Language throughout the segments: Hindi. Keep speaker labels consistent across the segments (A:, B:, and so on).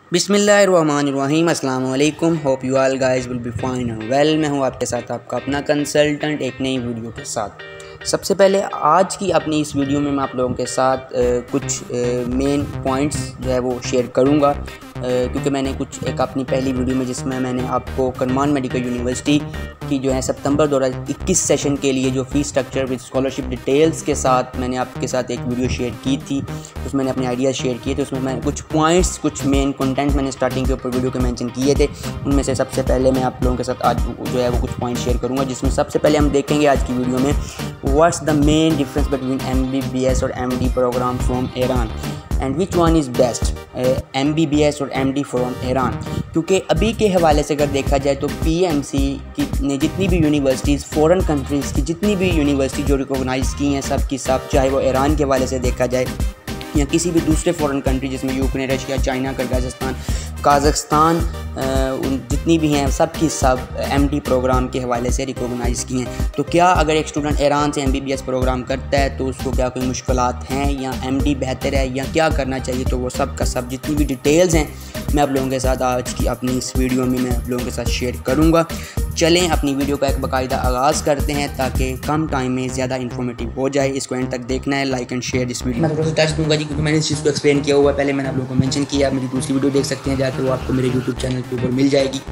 A: बिस्मिल्लाहिर्रहमानिर्रहीम अस्सलाम वालेकुम। Hope you all guys will be fine and well. मैं हूं आपके साथ आपका अपना कंसल्टेंट एक नई वीडियो के साथ। सबसे पहले आज की अपनी इस वीडियो में मैं आप लोगों के साथ कुछ मेन पॉइंट्स जो है वो शेयर करूंगा, क्योंकि मैंने कुछ एक अपनी पहली वीडियो में जिसमें मैंने आपको कर्मान मेडिकल यूनिवर्सिटी की जो है सितंबर 2021 सेशन के लिए जो fee structure with scholarship details के साथ मैंने आपके साथ एक वीडियो शेयर की थी। उसमें मैंने अपने आइडियाज़ शेयर किए थे। उसमें मैंने कुछ पॉइंट्स, कुछ मेन कंटेंट मैंने स्टार्टिंग के ऊपर वीडियो के मेंशन किए थे। उनमें से सबसे पहले मैं आप लोगों के साथ आज जो है वो कुछ पॉइंट शेयर करूँगा, जिसमें सबसे पहले हम देखेंगे आज की वीडियो में what's the main difference between MBBS और MD program from Iran and which one is best, MBBS और MD फ्रॉम ईरान। क्योंकि अभी के हवाले से अगर देखा जाए तो PMC की ने जितनी भी यूनिवर्सिटीज़ फ़ॉरेन कंट्रीज़ की जितनी भी यूनिवर्सिटी जो रिकॉग्नाइज़ की हैं सब की सब, चाहे वो ईरान के हवाले से देखा जाए या किसी भी दूसरे फ़ॉरेन कंट्री जिसमें Ukraine, Russia, China, Kyrgyzstan, Kazakhstan जितनी भी हैं सब की सब MD प्रोग्राम के हवाले से रिकॉग्नाइज़ की हैं। तो क्या अगर एक स्टूडेंट ईरान से MBBS प्रोग्राम करता है तो उसको क्या कोई मुश्किलात हैं या MD बेहतर है या क्या करना चाहिए, तो वो सब का सब जितनी भी डिटेल्स हैं मैं आप लोगों के साथ आज की अपनी इस वीडियो में मैं आप लोगों के साथ शेयर करूँगा। चलें अपनी वीडियो का एक बाकायदा आगाज़ करते हैं ताकि कम टाइम में ज़्यादा इन्फॉर्मेटिव हो जाए। इसको एंड तक देखना है, लाइक एंड शेयर इस वीडियो। मैं थोड़ा सा टच दूंगा जी, क्योंकि मैंने इस चीज़ को एक्सप्लेन किया हुआ है पहले, मैंने आप लोगों को मेंशन किया। मेरी दूसरी वीडियो देख सकते हैं जाकर, वो आपको मेरे यूट्यूब चैनल के ऊपर मिल जाएगी।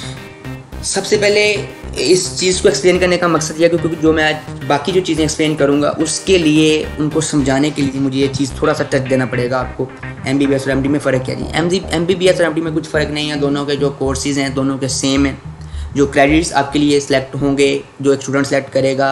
A: सबसे पहले इस चीज़ को एक्सप्लेन करने का मकसद यह है क्योंकि जो मैं आज बाकी जो चीज़ें एक्सप्लेन करूँगा उसके लिए उनको समझाने के लिए मुझे ये चीज़ थोड़ा सा टच देना पड़ेगा आपको। MBBS और MD में फ़र्क क्या जी? MBBS और MD में कुछ फ़र्क नहीं है। दोनों के जो कोर्सेज़ हैं दोनों के सेम हैं। जो क्रेडिट्स आपके लिए सिलेक्ट होंगे, जो एक स्टूडेंट सेलेक्ट करेगा,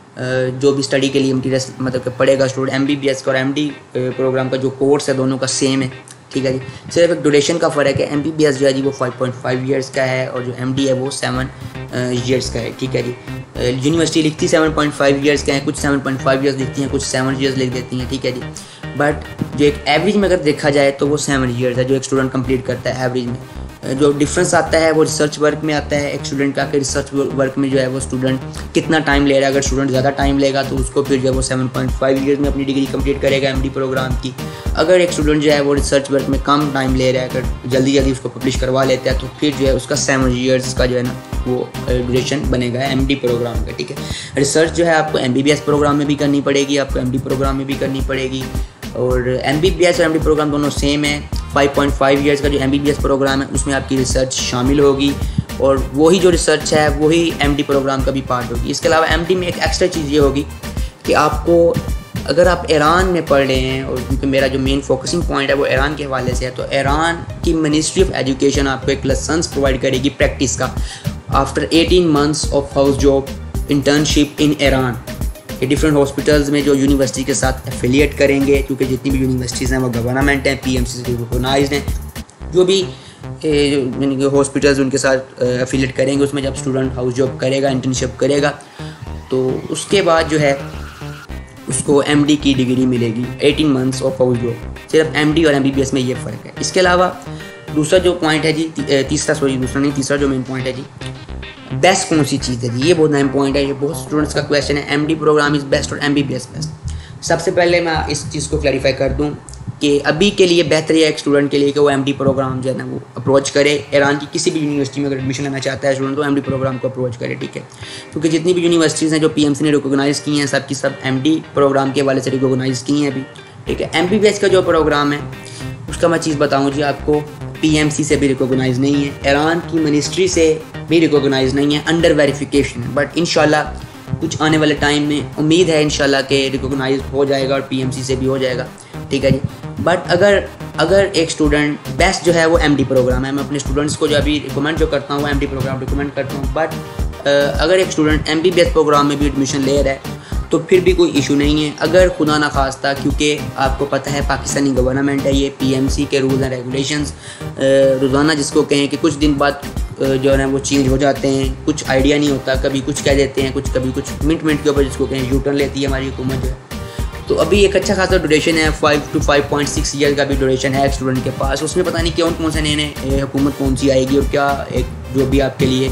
A: जो भी स्टडी के लिए मटीरियल मतलब कि पढ़ेगा स्टूडेंट, MBBS का और MD प्रोग्राम का जो कोर्स है दोनों का सेम है। ठीक है जी, सिर्फ एक ड्यूरेशन का फ़र्क है। MBBS जो है जी वो 5.5 ईयर्स का है और जो MD है वो 7 ईयर्स का है। ठीक है जी, यूनिवर्सिटी लिखती 7.5 ईयर्स का है, कुछ 7.5 ईयर्स लिखती हैं, कुछ 7 ईयर्स लिख देती हैं। ठीक है जी, बट जो एक एवरेज में अगर देखा जाए तो वो 7 ईयर्स है जो एक स्टूडेंट कंप्लीट करता है एवरेज में। जो डिफरेंस आता है वो रिसर्च वर्क में आता है। एक स्टूडेंट का रिसर्च वर्क में जो है वो स्टूडेंट कितना टाइम ले रहा है। अगर स्टूडेंट ज़्यादा टाइम लेगा तो उसको फिर जो है वो 7.5 ईयर्स में अपनी डिग्री कंप्लीट करेगा MD प्रोग्राम की। अगर एक स्टूडेंट जो है वो रिसर्च वर्क में कम टाइम ले रहा है, अगर जल्दी उसको पब्लिश करवा लेता है तो फिर जो है उसका 7 ईयर्स का जो है ना वो ड्यूरेशन बनेगा MD प्रोग्राम का। ठीक है, रिसर्च जो है आपको MBBS प्रोग्राम में भी करनी पड़ेगी, आपको MD प्रोग्राम में भी करनी पड़ेगी। और MBBS और MD प्रोग्राम दोनों सेम है। 5.5 ईयर्स का जो MBBS प्रोग्राम है उसमें आपकी रिसर्च शामिल होगी और वही जो रिसर्च है वही MD प्रोग्राम का भी पार्ट होगी। इसके अलावा MD में एक एक्स्ट्रा चीज़ ये होगी कि आपको अगर आप ईरान में पढ़ रहे हैं, और क्योंकि मेरा जो मेन फोकसिंग पॉइंट है वो ईरान के हवाले से है, तो ईरान की मिनिस्ट्री ऑफ एजुकेशन आपको एक लाइसेंस प्रोवाइड करेगी प्रैक्टिस का after 18 months of house job internship in Iran. ये डिफरेंट हॉस्पिटल्स में जो यूनिवर्सिटी के साथ एफिलिएट करेंगे, क्योंकि जितनी भी यूनिवर्सिटीज़ हैं वो गवर्नमेंट हैं, PMC से रिकॉग्नाइज्ड हैं। जो भी हॉस्पिटल्स उनके साथ एफिलिएट करेंगे उसमें जब स्टूडेंट हाउस जॉब करेगा, इंटर्नशिप करेगा, तो उसके बाद जो है उसको MD की डिग्री मिलेगी 18 मंथ्स ऑफ हाउस जॉब। सिर्फ MD और MBBS में ये फ़र्क है। इसके अलावा दूसरा जो पॉइंट है जी, तीसरा जो मेन पॉइंट है जी, बेस्ट कौन सी चीज़ है जी, ये बहुत अहम पॉइंट है। ये बहुत स्टूडेंट्स का क्वेश्चन है, MD प्रोग्राम इज़ बेस्ट और MBBS बेस्ट। सबसे पहले मैं इस चीज़ को क्लैरिफाई कर दूं कि अभी के लिए बेहतर है एक स्टूडेंट के लिए कि वो MD प्रोग्राम जो है ना वो अप्रोच करे। ईरान की किसी भी यूनिवर्सिटी में अगर एडमिशन लेना चाहता है स्टूडेंट तो MD प्रोग्राम को अप्रोच करे। ठीक है, क्योंकि जितनी भी यूनिवर्सिटीज़ हैं जो PMC ने रिकॉग्नाइज़ की हैं सब की सब MD प्रोग्राम के हवाले से रिकॉग्नाइज़ की हैं अभी। ठीक है, MBBS का जो प्रोग्राम है उसका मैं चीज़ बताऊँ जी आपको, PMC से भी रिकॉग्नाइज़ नहीं है, ईरान की मिनिस्ट्री से भी रिकॉग्नाइज़ नहीं है, अंडर वेरिफिकेशन है। बट इंशाल्लाह कुछ आने वाले टाइम में उम्मीद है इंशाल्लाह के रिकॉग्नाइज हो जाएगा और PMC से भी हो जाएगा। ठीक है जी, बट अगर एक स्टूडेंट बेस्ट जो है वो MD प्रोग्राम है, मैं अपने स्टूडेंट्स को जो अभी रिकमेंड जो करता हूँ वो MD प्रोग्राम रिकमेंड करता हूँ। बट अगर एक स्टूडेंट MBBS प्रोग्राम में भी एडमिशन ले रहा है तो फिर भी कोई इशू नहीं है। अगर खुदा ना खास्ता, क्योंकि आपको पता है पाकिस्तानी गवर्नमेंट है, ये PMC के रूल्स एंड रेगुलेशंस रोज़ाना जिसको कहें कि कुछ दिन बाद जो है ना वो चेंज हो जाते हैं, कुछ आइडिया नहीं होता, कभी कुछ कह देते हैं, कभी कुछ मिनट के ऊपर जिसको कहें यूटर्न लेती है हमारी हुकूमत जो है। तो अभी एक अच्छा खासा ड्यूरेशन है, 5 to 5.6 ईयर का भी ड्यूरेशन है स्टूडेंट के पास। उसमें पता नहीं कौन से नए हुकूमत कौन सी आएगी और क्या एक जो भी आपके लिए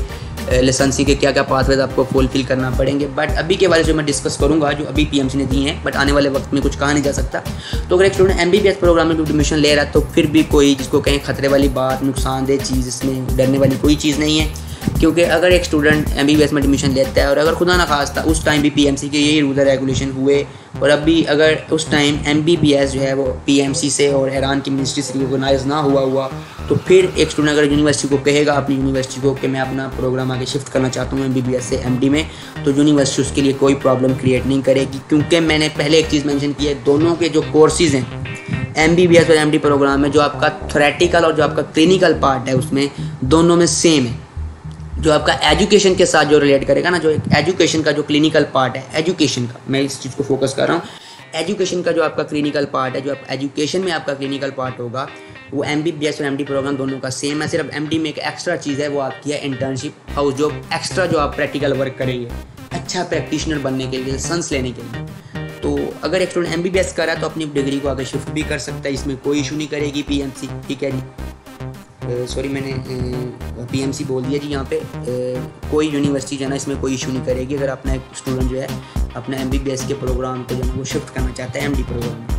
A: लाइसेंसिंग के क्या क्या पाथवेज आपको फुलफिल करना पड़ेंगे। बट अभी के बारे में मैं डिस्कस करूँगा जो अभी PMC ने दी हैं, बट आने वाले वक्त में कुछ कहा नहीं जा सकता। तो अगर एक स्टूडेंट MBBS प्रोग्राम में एडमिशन ले रहा है तो फिर भी कोई जिसको कहें खतरे वाली बात, नुकसानदेह चीज़, इसमें डरने वाली कोई चीज़ नहीं है। क्योंकि अगर एक स्टूडेंट MBBS में एडमिशन लेता है और अगर खुदा ना खास्ता उस टाइम भी PMC के यही रूल रेगुलेशन हुए और अभी अगर उस टाइम MBBS जो है वो PMC से और ईरान की मिनिस्ट्री से रिकॉग्नाइज ना हुआ तो फिर एक स्टूडेंट अगर यूनिवर्सिटी को कहेगा, अपनी यूनिवर्सिटी को, कि मैं अपना प्रोग्राम आगे शिफ्ट करना चाहता हूँ MBBS से MD में, तो यूनिवर्सिटी उसके लिए कोई प्रॉब्लम क्रिएट नहीं करेगी। क्योंकि मैंने पहले एक चीज़ मेंशन की है, दोनों के जो कोर्सेज़ हैं MBBS और MD प्रोग्राम में, जो आपका थ्योरेटिकल और जो आपका क्लिनिकल पार्ट है उसमें दोनों में सेम है। जो आपका एजुकेशन के साथ जो रिलेट करेगा ना, जो एजुकेशन का जो क्लिनिकल पार्ट है, एजुकेशन का मैं इस चीज़ को फोकस कर रहा हूँ, एजुकेशन का जो आपका क्लिनिकल पार्ट है, जो आप एजुकेशन में आपका क्लिनिकल पार्ट होगा वो MBBS और MD प्रोग्राम दोनों का सेम है। सिर्फ MD में एक एक्स्ट्रा चीज़ है, वो आपकी है इंटर्नशिप, हाउस जॉब, एक्स्ट्रा जो आप प्रैक्टिकल वर्क करेंगे अच्छा प्रैक्टिशनर बनने के लिए, लाइसेंस लेने के लिए। तो अगर एक स्टूडेंट MBBS कर रहा है तो अपनी डिग्री को आगे शिफ्ट भी कर सकता है, इसमें कोई इशू नहीं करेगी PMC। ठीक है जी, सॉरी मैंने PMC बोल दिया जी। यहाँ पे कोई यूनिवर्सिटी जो है ना इसमें कोई इशू नहीं करेगी अगर अपना एक स्टूडेंट जो है अपना MBBS के प्रोग्राम को जो है वो शिफ्ट करना चाहता है MD प्रोग्राम में।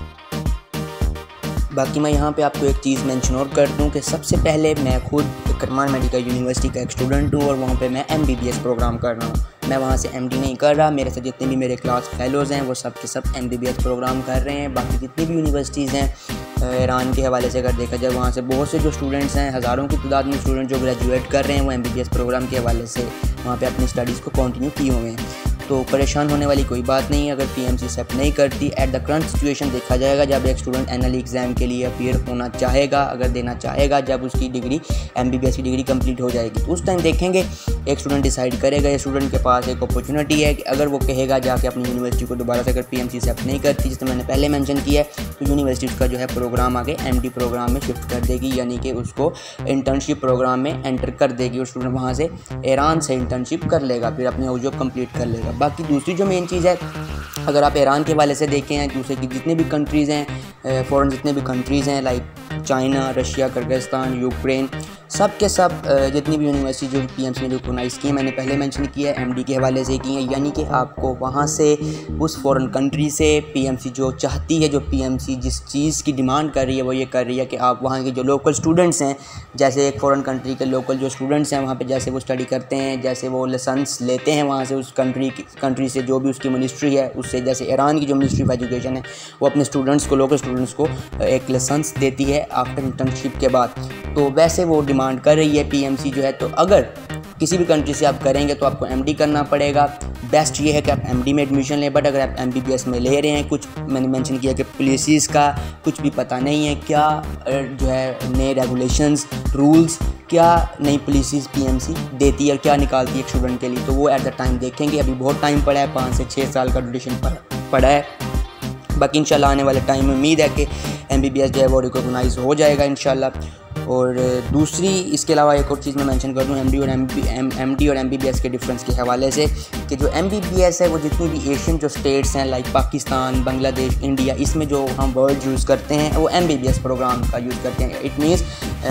A: बाकी मैं यहाँ पे आपको एक चीज़ मेंशन और कर दूँ कि सबसे पहले मैं खुद करमान मेडिकल यूनिवर्सिटी का एक स्टूडेंट हूँ और वहाँ पे मैं MBBS प्रोग्राम कर रहा हूँ। मैं वहाँ से MD नहीं कर रहा। मेरे से जितने भी मेरे क्लास फेलोज़ हैं वो सब के सब MBBS प्रोग्राम कर रहे हैं। बाकी जितनी भी यूनिवर्सिटीज़ हैं ईरान के हवाले से अगर देखा जाए, वहाँ से बहुत से जो स्टूडेंट्स हैं, हज़ारों की तादाद में स्टूडेंट जो ग्रेजुएट कर रहे हैं वो MBBS प्रोग्राम के हवाले से वहाँ पे अपनी स्टडीज़ को कंटिन्यू किए हुए हैं। तो परेशान होने वाली कोई बात नहीं है अगर PMC एक्सेप्ट नहीं करती। एट द करंट सिचुएशन देखा जाएगा, जब एक स्टूडेंट NLE एग्ज़ाम के लिए अपीयर होना चाहेगा, अगर देना चाहेगा, जब उसकी डिग्री MBBS की डिग्री कंप्लीट हो जाएगी तो उस टाइम देखेंगे, एक स्टूडेंट डिसाइड करेगा। ये स्टूडेंट के पास एक अपॉर्चुनिटी है कि अगर वो कहेगा जाके अपनी यूनिवर्सिटी को दोबारा से, अगर PMC एक्सेप्ट नहीं करती जिसने मैंने पहले मेंशन किया है, तो यूनिवर्सिटी उसका जो है प्रोग्राम आगे MD प्रोग्राम में शिफ्ट कर देगी, यानी कि उसको इंटर्नशिप प्रोग्राम में एंटर कर देगी और स्टूडेंट वहाँ से ईरान से इंटर्नशिप कर लेगा, फिर अपने जॉब कंप्लीट कर लेगा। बाकी दूसरी जो मेन चीज़ है, अगर आप ईरान के हवाले से देखें हैं, दूसरे की जितने भी कंट्रीज़ हैं, फ़ॉरेन जितने भी कंट्रीज़ हैं like China, Russia, Kyrgyzstan, Ukraine, सब के सब जितनी भी यूनिवर्सिटी जो PMC ने रिकॉग्नाइज़ की है, मैंने पहले मेंशन किया है MD के हवाले से की है। यानी कि आपको वहाँ से उस फ़ॉरेन कंट्री से PMC जो चाहती है, जो PMC जिस चीज़ की डिमांड कर रही है वो ये कर रही है कि आप वहाँ के जो लोकल स्टूडेंट्स हैं, जैसे एक फ़ॉरेन कंट्री के लोकल जो स्टूडेंट्स हैं वहाँ पे जैसे वो स्टडी करते हैं, जैसे वो लाइसेंस लेते हैं वहाँ से उस कंट्री से जो भी उसकी मिनिस्ट्री है उससे, जैसे ईरान की जो मिनिस्ट्री ऑफ एजुकेशन है वो अपने स्टूडेंट्स को, लोकल स्टूडेंट्स को एक लाइसेंस देती है आफ्टर इंटर्नशिप के बाद, तो वैसे वो डिमांड कर रही है PMC जो है। तो अगर किसी भी कंट्री से आप करेंगे तो आपको MD करना पड़ेगा। बेस्ट ये है कि आप MD में एडमिशन लें। बट अगर आप MBBS में ले रहे हैं, कुछ मैंने मेंशन किया कि पॉलिसीज़ का कुछ भी पता नहीं है, क्या जो है नए रेगुलेशंस, रूल्स, क्या नई पॉलिसीज़ PMC देती है और क्या निकालती है एक स्टूडेंट के लिए, तो वो एट द टाइम देखेंगे। अभी बहुत टाइम पड़ा है, 5 से 6 साल का ड्यूरेशन पड़ा है। बाकी इंशाल्लाह आने वाले टाइम में उम्मीद है कि MBBS जो है वो रिकॉग्नाइज़ हो जाएगा इंशाल्लाह। और दूसरी इसके अलावा एक और चीज़ मैं मेंशन कर दूँ MD और MBBS के डिफरेंस के हवाले से, कि जो MBBS है वो जितनी भी एशियन जो स्टेट्स हैं लाइक पाकिस्तान, बांग्लादेश, इंडिया, इसमें जो हम वर्ड यूज़ करते हैं वो MBBS प्रोग्राम का यूज़ करते हैं। It means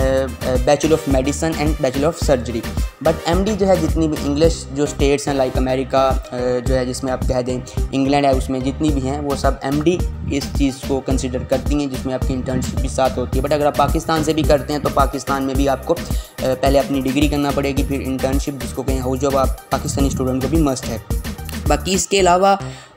A: bachelor of medicine and bachelor of surgery. But MD जो है जितनी भी इंग्लिश जो स्टेट्स हैं लाइक अमेरिका जो है, जिसमें आप कह दें इंग्लैंड है, उसमें जितनी भी हैं वो सब MD इस चीज़ को कंसिडर करती हैं, जिसमें आपकी इंटर्नशिप भी साथ होती है। बट अगर आप पाकिस्तान से भी करते हैं तो पाकिस्तान में भी आपको पहले अपनी डिग्री करना पड़ेगी, फिर इंटर्नशिप जिसको कहें हाउस जॉब, आप पाकिस्तानी स्टूडेंट को भी मस्ट है। बाकी इसके अलावा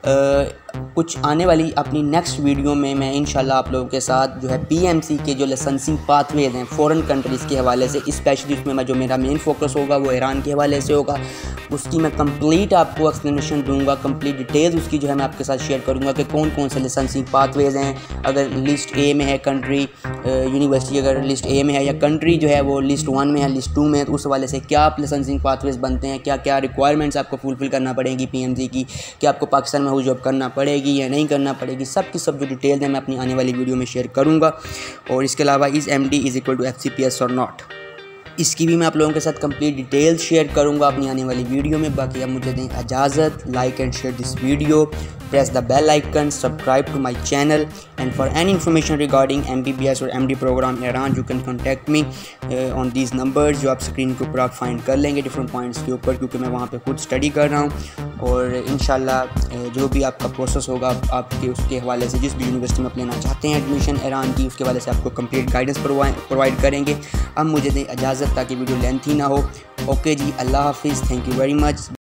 A: कुछ आने वाली अपनी नेक्स्ट वीडियो में मैं इंशाल्लाह आप लोगों के साथ जो है PMC के जो लाइसेंसिंग पाथवेज हैं फ़ॉरेन कंट्रीज़ के हवाले से, स्पेशली उसमें मैं जो मेरा मेन फोकस होगा वो ईरान के हवाले से होगा, उसकी मैं कंप्लीट आपको एक्सप्लेनेशन दूंगा, कंप्लीट डिटेल्स उसकी जो है मैं आपके साथ शेयर करूंगा कि कौन कौन से लाइसेंसिंग पाथवेज हैं। अगर लिस्ट A में है कंट्री, यूनिवर्सिटी अगर लिस्ट A में है, या कंट्री जो है वो लिस्ट 1 में है, लिस्ट 2 में है, तो उस हवाले से क्या आप लाइसेंसिंग पाथवेज बनते हैं, क्या क्या रिक्वायरमेंट्स आपको फुलफिल करना पड़ेगी PMC की, कि आपको पाकिस्तान में हाउस जॉब करना पड़ेगी या नहीं करना पड़ेगी, सब की सब जो डिटेल्स हैं मैं अपनी आने वाली वीडियो में शेयर करूँगा। और इसके अलावा is MD is equal to FCPS और नॉट। इसकी भी मैं आप लोगों के साथ कंप्लीट डिटेल्स शेयर करूंगा अपनी आने वाली वीडियो में। बाकी अब मुझे दें इजाज़त। Like and share this video, press the bell icon, subscribe to my channel, and for any information regarding MBBS और MD program Iran you can contact me on these numbers, जो आप स्क्रीन के ऊपर आप फाइंड कर लेंगे डिफरेंट पॉइंट्स के ऊपर, क्योंकि मैं वहाँ पे खुद स्टडी कर रहा हूँ। और इंशाल्लाह जो भी आपका प्रोसेस होगा आपके उसके हवाले से, जिस भी यूनिवर्सिटी में आप लेना चाहते हैं एडमिशन ईरान की, उसके हवाले से आपको कंप्लीट गाइडेंस प्रोवाइड करेंगे। अब मुझे दें इजाज़त ताकि वीडियो लेंथी ना हो। ओके जी, अल्लाह हाफिज़, थैंक यू वेरी मच।